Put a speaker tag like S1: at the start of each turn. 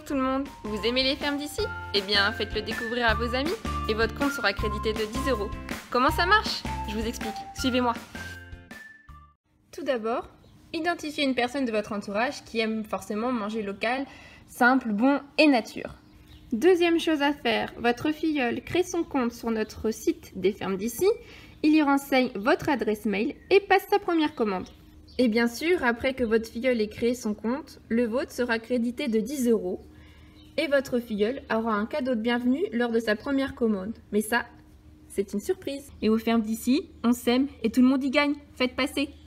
S1: Bonjour tout le monde, vous aimez les fermes d'ici? Eh bien faites-le découvrir à vos amis et votre compte sera crédité de 10 €. Comment ça marche? Je vous explique, suivez-moi. Tout d'abord, identifiez une personne de votre entourage qui aime forcément manger local, simple, bon et nature. Deuxième chose à faire, votre filleule crée son compte sur notre site des fermes d'ici, il y renseigne votre adresse mail et passe sa première commande. Et bien sûr, après que votre filleule ait créé son compte, le vôtre sera crédité de 10 € et votre filleule aura un cadeau de bienvenue lors de sa première commande. Mais ça, c'est une surprise. Et aux fermes d'ici, on s'aime et tout le monde y gagne. Faites passer!